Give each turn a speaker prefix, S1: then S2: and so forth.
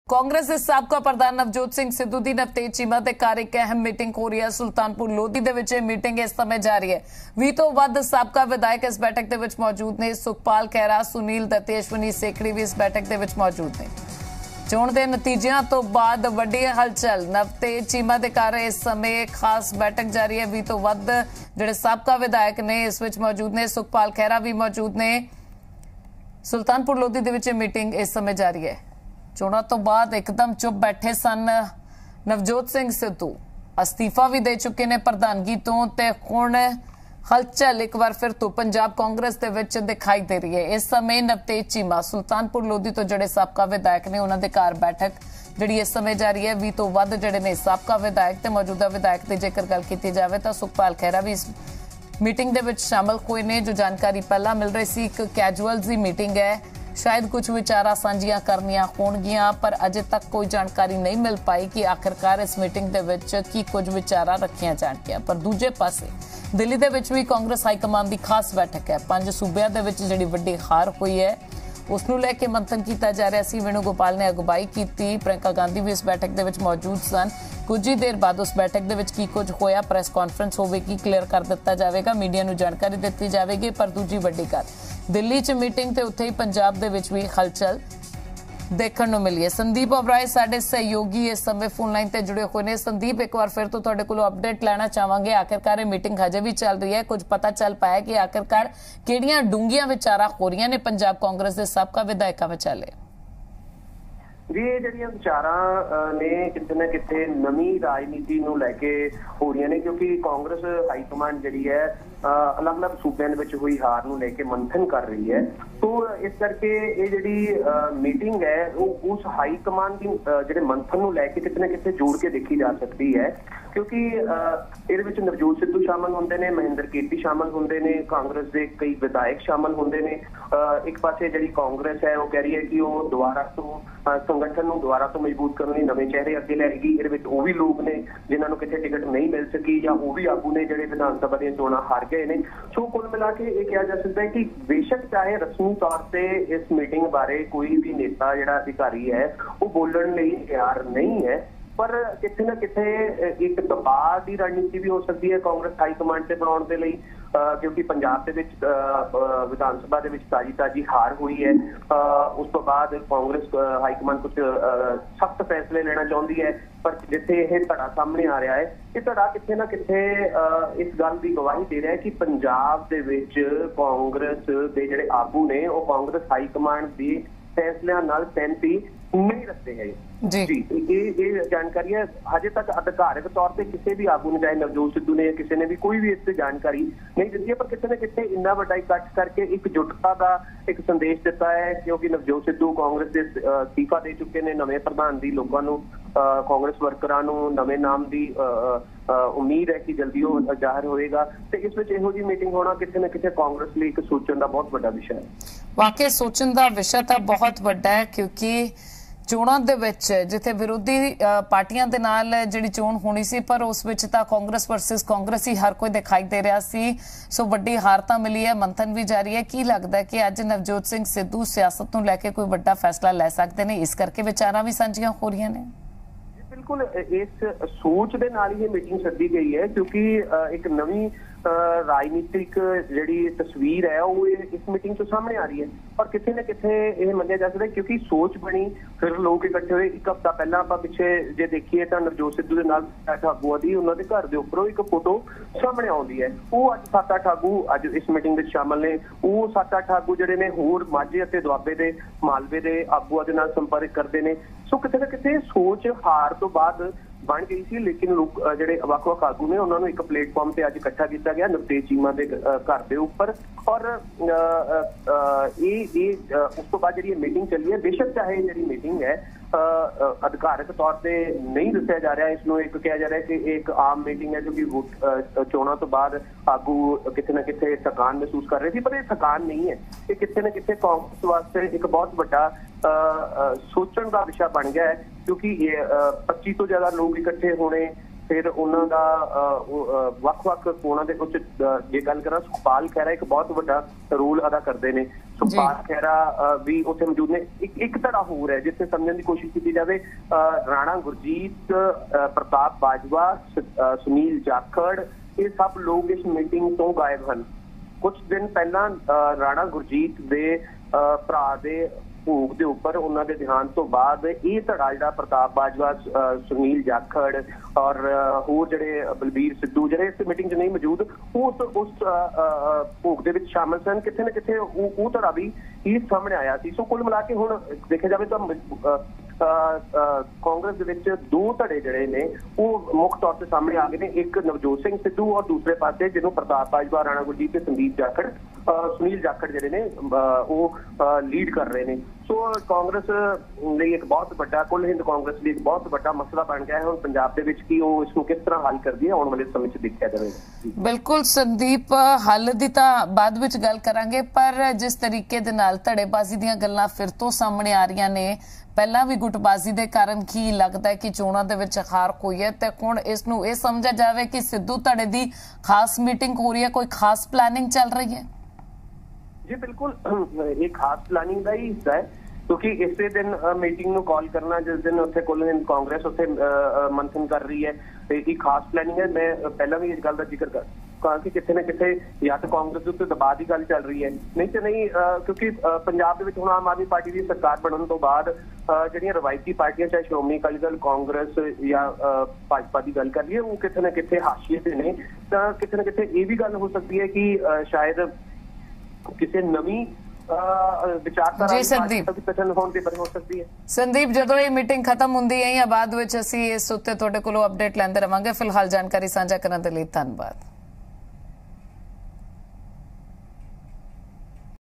S1: कांग्रेस के साबका प्रधान नवजोत सिंह सिद्धू की नवतेज चीमा के घर एक अहम मीटिंग हो रही है। सुल्तानपुर लोधी के मीटिंग इस समय जारी है। 20 तो वध साबका विधायक इस बैठक के मौजूद ने। सुखपाल खैरा, सुनील दत्ते, अश्विनी सेखड़ी भी इस बैठक के मौजूद ने। चोण के नतीजों तो बाद वड्डी हलचल। नवतेज चीमा के घर इस समय खास बैठक जारी है। 20 तो वध जिहड़े साबका विधायक ने इस विच मौजूद ने। सुखपाल खैरा भी मौजूद ने। सुल्तानपुर लोधी के मीटिंग इस समय जारी है। चोणों तो बाद एकदम चुप बैठे सन नवजोत सिंह सिद्धू। अस्तीफा भी दे चुके ने प्रधानगी तो ते हुण हलचल एक बार फिर तो पंजाब कांग्रेस दे विच दिखाई दे रही है। इस समय नवतेज चीमा सुल्तानपुर लोधी तो जिहड़े साबका विधायक ने उन्हां दे घर बैठक जिहड़ी इस समय जारी है। 20 तो वध जिहड़े ने साबका विधायक ते मौजूदा विधायक की जेकर गल की जाए तो सुखपाल खैरा भी इस मीटिंग दे विच शामिल हुए ने। जो जानकारी पहला मिल रही सी, एक कैजुअल जी मीटिंग है, शायद कुछ विचारा सांझियां करनियां होणगियां, पर अजे तक कोई जानकारी नहीं मिल पाई कि आखिरकार इस मीटिंग दे विच की कुछ विचारा रखियां जाणगियां। पर दूजे पासे दिल्ली दे विच भी कांग्रेस हाईकमान की खास बैठक है। 5 सूबियां दे विच जिहड़ी वड्डी हार हुई है उसनूं लैके मंथन किया जा रहा सी। वेणुगोपाल ने अगुवाई की। प्रियंका गांधी भी इस बैठक दे विच मौजूद सन। कुछ ही देर बाद उस बैठक दे विच की कुछ होया, प्रेस कॉन्फ्रेंस होगी, क्लीयर कर दिता जाएगा, मीडिया नूं जानकारी दी जाएगी। पर दूजी वड्डी गल दिल्ली च मीटिंग ते उत्थे ही पंजाब दे विच भी हलचल देखने को मिली है। संदीप ओबराय साडे सहयोगी इस समय फोन लाइन ते जुड़े हुए हैं। संदीप, एक बार फिर तो तुहाडे कोलों अपडेट लेना चाहांगे। आखिरकार ये मीटिंग हजे भी चल रही है, कुछ पता चल पाया कि आखिरकार किहड़ियां डूंघियां विचारा हो रही ने पंजाब कांग्रेस के साबका विधायकों विचाले?
S2: जी, ਜਿਹੜੀਆਂ ਵਿਚਾਰਾਂ ਨੇ ਕਿਤੇ ਨਾ ਕਿਤੇ ਨਵੀਂ ਰਾਜਨੀਤੀ ਨੂੰ ਲੈ ਕੇ ਹੋ ਰਹੀਆਂ ਨੇ, ਕਿਉਂਕਿ ਕਾਂਗਰਸ ਹਾਈ ਕਮਾਂਡ ਜਿਹੜੀ ਹੈ अलग-अलग सूबਿਆਂ ਦੇ ਵਿੱਚ ਹੋਈ ਹਾਰ ਨੂੰ ਲੈ ਕੇ ਮੰਥਨ ਕਰ ਰਹੀ ਹੈ। तो इस करके ये ਜਿਹੜੀ मीटिंग है वो उस हाई कमान की ਜਿਹੜੇ ਮੰਥਨ ਨੂੰ ਲੈ ਕੇ ਕਿਤੇ ਨਾ ਕਿਤੇ ਜੋੜ ਕੇ ਦੇਖੀ ਜਾ ਸਕਦੀ ਹੈ, क्योंकि ਇਹਦੇ ਵਿੱਚ ਨਵਜੋਤ ਸਿੱਧੂ ਸ਼ਾਮਲ ਹੁੰਦੇ ਨੇ, ਮਹਿੰਦਰ ਕੀਰਤੀ ਸ਼ਾਮਲ ਹੁੰਦੇ ਨੇ, ਕਾਂਗਰਸ ਦੇ ਕਈ ਵਿਧਾਇਕ ਸ਼ਾਮਲ ਹੁੰਦੇ ਨੇ। ਇੱਕ ਪਾਸੇ ਜਿਹੜੀ ਕਾਂਗਰਸ ਹੈ ਉਹ ਕਹਿ ਰਹੀ ਹੈ ਕਿ ਉਹ ਦੁਬਾਰਾ ਤੋਂ ਸੰਗਠਨ ਨੂੰ ਦੁਬਾਰਾ ਤੋਂ ਮਜ਼ਬੂਤ ਕਰਨ ਲਈ ਨਵੇਂ ਚਿਹਰੇ ਅੱਗੇ ਲਿਆਏਗੀ। ਇਹਦੇ ਵਿੱਚ ਉਹ ਵੀ ਲੋਕ ਨੇ ਜਿਨ੍ਹਾਂ ਨੂੰ ਕਿਤੇ ਟਿਕਟ ਨਹੀਂ ਮਿਲ ਸਕੀ, ਜਾਂ ਉਹ ਵੀ ਆਗੂ ਨੇ ਜਿਹੜੇ ਵਿਧਾਨ ਸਭਾ ਦੀਆਂ ਚੋਣਾਂ ਹਾਰ ਗਏ ਨੇ। ਸੋ ਕੁੱਲ ਮਿਲਾ ਕੇ ਇਹ ਕਿਹਾ ਜਾ ਸਕਦਾ ਹੈ ਕਿ ਬੇਸ਼ੱਕ ਚਾਹੇ ਰਸਮੀ तौर से इस मीटिंग बारे कोई भी नेता जिहड़ा अधिकारी है वो बोलण लई तैयार नहीं है, पर किथे ना किथे एक दबाव की रणनीति भी हो सकती है कांग्रेस हाई कमांड से बनाने के लिए, क्योंकि पंजाब के विधान सभा के ताजी हार हुई है। उस तो बाद कांग्रेस हाई कमांड कुछ सख्त फैसले लेना चाहती है, पर जिथे यह धड़ा सामने आ रहा है, ये धड़ा किथे ना किथे इस गल की गवाही दे रहा है कि पंजाब के विच कांग्रेस के जिहड़े आगू ने वो कांग्रेस हाई कमांड के फैसलों नाल सहमति नहीं रखते हैं। जी, ये जानकारी है हजे तक अधिकारिक तौर पर किसी भी आगू ने, चाहे नवजोत सिद्धू ने या किसी ने भी कोई भी इस जानकारी नहीं दी है, पर किसी न किसी इन्ना वड्डा इकट्ठ करके एकजुटता का एक संदेश दिता है, क्योंकि नवजोत सिद्धू कांग्रेस के अस्तीफा दे चुके हैं। नवे प्रधान की लोगों को कांग्रेस वर्करां नूं नवे नाम की उम्मीद है कि जल्दी वो जाहिर होएगा। तो इस विच इहो जी मीटिंग होना किसी न किसी कांग्रेस लिए एक सोचने का बहुत बड़ा विषय है।
S1: वाकई सोचने का विषय तो बहुत बड़ा है, क्योंकि चोणां दे विच जिथे विरोधी पार्टियां दे नाल जिहड़ी चोण होनी सी, पर उस विच तां कांग्रेस वर्सेस कांग्रेस ही हर कोई दिखाई दे रहा सी। सो वड्डी हार तां मिली है, मंथन भी जारी है। की लगदा है कि अज नवजोत सिंह सिद्धू सियासत नूं लैके कोई वड्डा फैसला लै सकदे ने, इस करके विचारां भी सांझियां हो रहीआं ने?
S2: बिल्कुल इस सोच के नाल ही मीटिंग सद्दी गई है, क्योंकि एक नवी राजनीतिक जिहड़ी तस्वीर है वो इस मीटिंग से सामने आ रही है, और किसी न किसी यह मन्निया जा सकता है क्योंकि सोच बनी, फिर लोग इकट्ठे हुए। एक हफ्ता पहला आप पिछे जे देखिए तो नवजोत सिद्धू के नाल आगूआं दी उन्होंने घर के उपरों एक फोटो सामने आउंदी है। वो अज 7-8 आगू अज इस मीटिंग में शामिल ने। वो 7-8 आगू जिहड़े ने होर माझे अते दुआबे दे मालवे के आगूआं दे नाल संपर्क करते हैं। सो किसी न किसी सोच हार तो बाद बन गई थी, लेकिन लोग जिहड़े वख-वख आगू ने उन्होंने एक प्लेटफॉर्म से अज इकट्ठा किया गया नवतेज चीमा के घर के उपर। और उस तो बाद जिहड़ी मीटिंग चली है, बेशक चाहे जिहड़ी मीटिंग है अधिकारिक तौर पर नहीं दस्या जा रहा, इसनों एक कहा जा रहा है कि एक आम मीटिंग है, क्योंकि चोणों तो बाद आगू किसी न किसी थकान महसूस कर रहे थे, पर यह थकान नहीं है। ये किसी न किसी कांग्रेस वास्ते एक बहुत बड़ा सोचने का विषय बन गया है, क्योंकि 25 तो ज्यादा लोग इकट्ठे होने ਫਿਰ ਉਹਨਾਂ ਦਾ ਵੱਖ-ਵੱਖ ਕੋਣਾਂ ਦੇ ਵਿੱਚ ਜੇ ਗੱਲ ਕਰਾਂ, ਸੁਖਪਾਲ ਖਹਿਰਾ ਇੱਕ ਬਹੁਤ ਵੱਡਾ ਰੋਲ ਅਦਾ ਕਰਦੇ ਨੇ। ਸੁਖਪਾਲ ਖਹਿਰਾ ਵੀ ਉੱਥੇ ਮੌਜੂਦ ਨੇ। ਇੱਕ ਧੜਾ ਹੋਰ ਹੈ ਜਿੱਥੇ ਸਮਝਣ ਦੀ ਕੋਸ਼ਿਸ਼ ਕੀਤੀ ਜਾਵੇ, ਰਾਣਾ ਗੁਰਜੀਤ, ਪ੍ਰਤਾਪ ਬਾਜਵਾ, ਸੁਨੀਲ ਜਾਖੜ, ਇਹ ਸਭ ਲੋਕ ਇਸ ਮੀਟਿੰਗ ਤੋਂ ਗਾਇਬ ਹਨ। ਕੁਝ ਦਿਨ ਪਹਿਲਾਂ ਰਾਣਾ ਗੁਰਜੀਤ ਦੇ ਭਰਾ ਦੇ ਭੋਗ ਦੇ ਉੱਪਰ, ਉਹਨਾਂ ਦੇ ਦੇਹਾਂਤ ਤੋਂ ਬਾਅਦ ਇਹ ਧੜਾ ਜਿਹੜਾ ਪ੍ਰਤਾਪ ਬਾਜਵਾ, ਸੁਨੀਲ ਜਾਖੜ ਔਰ ਹੋਰ ਜਿਹੜੇ ਬਲਬੀਰ ਸਿੱਧੂ ਜਿਹੜੇ ਇਸ ਮੀਟਿੰਗ 'ਚ ਨਹੀਂ ਮੌਜੂਦ, ਉਸ ਭੋਗ ਦੇ ਵਿੱਚ ਸ਼ਾਮਲ ਸਨ। ਕਿਤੇ ਨਾ ਕਿਤੇ ਉਹ ਧੜਾ ਵੀ ਇਹ ਸਾਹਮਣੇ ਆਇਆ ਸੀ। ਸੋ ਕੁੱਲ ਮਿਲਾ ਕੇ ਹੁਣ ਦੇਖਿਆ ਜਾਵੇ ਤਾਂ ਕਾਂਗਰਸ ਦੇ ਵਿੱਚ ਦੋ ਧੜੇ ਜਿਹੜੇ ਨੇ ਉਹ ਮੁੱਖ ਤੌਰ ਤੇ ਸਾਹਮਣੇ ਆ ਗਏ ਨੇ। ਇੱਕ ਨਵਜੋਤ ਸਿੰਘ ਸਿੱਧੂ ਔਰ ਦੂਸਰੇ ਪਾਸੇ ਜਿਹਨੂੰ ਪ੍ਰਤਾਪ ਬਾਜਵਾ, ਰਾਣਾ ਗੁਰਜੀਤ ਤੇ ਸੰਦੀਪ ਜਾਖੜ, ਸੁਨੀਲ ਜਾਖੜ ਜਿਹੜੇ ਨੇ ਉਹ ਲੀਡ ਕਰ ਰਹੇ ਨੇ। ਸੋ ਕਾਂਗਰਸ ਲਈ ਇੱਕ ਬਹੁਤ ਵੱਡਾ, ਕੁੱਲ ਹਿੰਦ ਕਾਂਗਰਸ ਲਈ ਇੱਕ ਬਹੁਤ ਵੱਡਾ ਮਸਲਾ ਬਣ ਗਿਆ ਹੈ ਹੁਣ ਪੰਜਾਬ ਦੇ ਵਿੱਚ ਕਿ ਉਹ ਇਸ ਨੂੰ ਕਿਸ ਤਰ੍ਹਾਂ ਹੱਲ ਕਰਦੀ ਹੈ, ਆਉਣ ਵਾਲੇ ਸਮੇਂ 'ਚ ਦੇਖਿਆ ਜਾਵੇਗਾ।
S1: ਬਿਲਕੁਲ ਸੰਦੀਪ, ਹੱਲ ਦੀ ਤਾਂ ਬਾਅਦ ਵਿੱਚ ਗੱਲ ਕਰਾਂਗੇ, ਪਰ ਜਿਸ ਤਰੀਕੇ ਦੇ ਨਾਲ ਧੜੇਬਾਜ਼ੀ ਦੀਆਂ ਗੱਲਾਂ ਫਿਰ ਤੋਂ ਸਾਹਮਣੇ ਆ ਰਹੀਆਂ ਨੇ, ਪਹਿਲਾਂ ਵੀ ਗੁੱਟਬਾਜ਼ੀ ਦੇ ਕਾਰਨ ਕੀ ਲੱਗਦਾ ਹੈ ਕਿ ਚੋਣਾਂ ਦੇ ਵਿੱਚ ਹਾਰ ਹੋਈ ਹੈ ਤੇ ਹੁਣ ਇਸ ਨੂੰ ਇਹ ਸਮਝਿਆ ਜਾਵੇ ਕਿ ਸਿੱਧੂ ਧੜੇ ਦੀ ਖਾਸ ਮੀਟਿੰਗ ਹੋ ਰਹੀ ਹੈ, ਕੋਈ ਖਾਸ ਪਲੈਨਿੰਗ ਚੱਲ ਰਹੀ ਹੈ? ਜੀ
S2: ਬਿਲਕੁਲ, ਇਹ ਖਾਸ ਪਲਾਨਿੰਗ ਦਾ ਹੀ ਹਿੱਸਾ ਹੈ ਕਿਉਂਕਿ ਇਸੇ ਦਿਨ ਮੀਟਿੰਗ ਨੂੰ ਕਾਲ ਕਰਨਾ ਜਿਸ ਦਿਨ ਉੱਥੇ ਕੁੱਲ ਹਿੰਦ ਕਾਂਗਰਸ ਉੱਥੇ ਮੰਥਨ ਕਰ ਰਹੀ ਹੈ ਤੇ ਇਹ ਖਾਸ ਪਲਾਨਿੰਗ ਹੈ। ਮੈਂ ਪਹਿਲਾਂ ਵੀ ਇਸ ਗੱਲ ਦਾ ਜ਼ਿਕਰ ਕਰਾਂ ਕਿ ਕਿਤੇ ਨਾ ਕਿਤੇ ਜਾਂ ਤਾਂ ਕਾਂਗਰਸ ਦੇ ਉੱਤੇ ਦਬਾਅ ਦੀ ਗੱਲ ਚੱਲ ਰਹੀ ਹੈ, ਨਹੀਂ ਤੇ ਨਹੀਂ, ਕਿਉਂਕਿ ਪੰਜਾਬ ਦੇ ਵਿੱਚ ਹੁਣ ਆਮ ਆਦਮੀ ਪਾਰਟੀ ਦੀ ਸਰਕਾਰ ਬਣਨ ਤੋਂ ਬਾਅਦ ਜਿਹੜੀਆਂ ਰਵਾਇਤੀ ਪਾਰਟੀਆਂ ਚਾਹੇ ਸ਼੍ਰੋਮਣੀ ਅਕਾਲੀ ਦਲ, ਕਾਂਗਰਸ ਜਾਂ ਭਾਜਪਾ ਦੀ ਗੱਲ ਕਰ ਲਈਏ, ਉਹ ਕਿਤੇ ਨਾ ਕਿਤੇ ਹਾਸ਼ੀਏ ਤੇ ਨੇ। ਤਾਂ ਕਿਤੇ ਨਾ ਕਿਤੇ ਇਹ ਵੀ ਗੱਲ ਹੋ ਸਕਦੀ ਹੈ ਕਿ ਸ਼ਾਇਦ ਕਿਸੇ ਨਵੀਂ ਵਿਚਾਰਧਾਰਾ ਹੋਣ ਦੀ ਬਣ ਹੋ ਸਕਦੀ ਹੈ।
S1: ਸੰਦੀਪ, ਜਦੋਂ ਇਹ ਮੀਟਿੰਗ ਖਤਮ ਹੁੰਦੀ ਹੈ ਜਾਂ ਬਾਅਦ ਵਿੱਚ ਅਸੀਂ ਇਸ ਉੱਤੇ ਤੁਹਾਡੇ ਕੋਲੋਂ ਅਪਡੇਟ ਲੈਂਦੇ ਰਵਾਂਗੇ। ਫਿਲਹਾਲ ਜਾਣਕਾਰੀ ਸਾਂਝਾ ਕਰਨ ਦੇ ਲਈ ਧੰਨਵਾਦ।